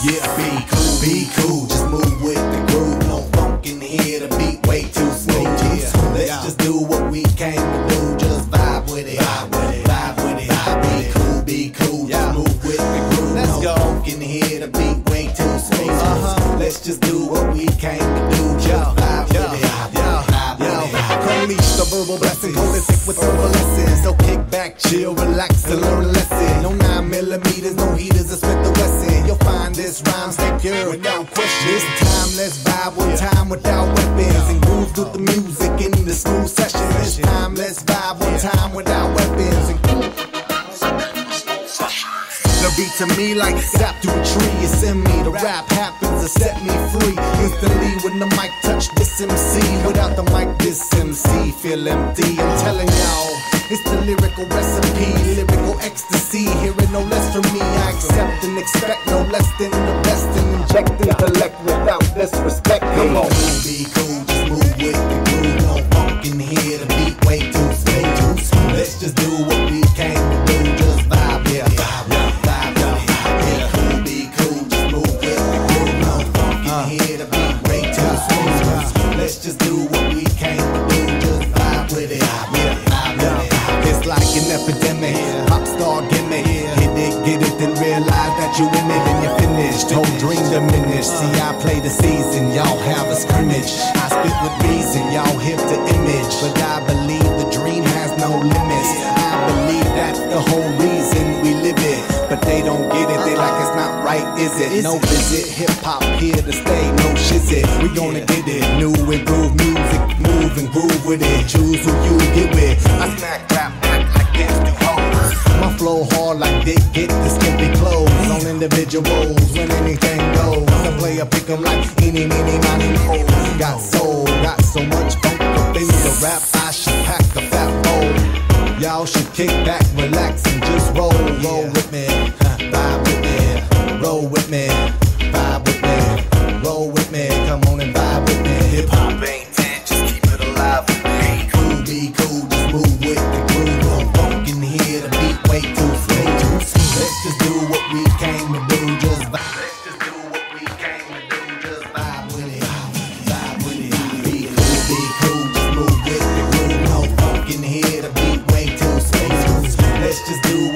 Yeah, be cool, just move with the groove. No funk in here, the beat way too smooth. Yeah, let's just do what we came to do. Just vibe with it, vibe with it, vibe with it. Be cool, just move with the groove. Let's go. No funk in here, the beat way too smooth. Let's just do what we came to do. Just vibe with it, vibe with it. Unleash the verbal blessing, hold it thick with verbal lessons. So kick back, chill, relax, and learn a lesson. No 9mm, no heaters, or spit the Wesson. You'll find this rhyme stay pure without question. This time, let's vibe one time without weapons and groove through the music in the school session. This time, let's vibe one time without weapons and the beat to me like sap to a tree. It's in me, the rap happens to set me free. Instantly when the mic touch this MC. Without the mic this MC feel empty. I'm telling y'all, it's the lyrical recipe, lyrical ecstasy. Hearing no less from me, I accept and expect no less than the best. And inject intellect without disrespect. Come on. Be cool, just move with the groove. No funk in here, the beat way too smooth. Let's just do what we came to do. Just vibe, yeah, vibe, vibe. Let's just do what we came to do. Just vibe with it, vibe with it. It's like an epidemic, pop star gimmick. Get it, then realize that you in it and you're finished. Whole dream diminished. See, I play the season, y'all have a scrimmage. I spit with reason, y'all hit the image. But I believe the dream has no limits. I believe that's the whole reason we live it. But they don't get it, they like it's not right, is it? No visit, hip-hop here to stay, no shizit. We gonna get it, new improved music, move and groove with it. Choose who you get with. I smack rap, act like this do hoes. My flow hard like Dick, get the skimpy clothes on individuals when anything goes. The player pick 'em like eeny, meeny, miny, mo. Got soul, got so much funk up in the rap, I should pack a fat bowl. Y'all should kick back, relax, and just roll with me, vibe with me, roll with me, vibe with me, roll with me, come on and vibe with me. Hip hop ain't dead, just keep it alive with me. Be cool, just move with the groove. No funk in here, the beat way too smooth. Let's just do what we came to do. Just vibe. Let's just do what we came to do. Just vibe with it, vibe with it. Be cool, just move with the groove. No funk in here, the beat way too smooth. Let's just do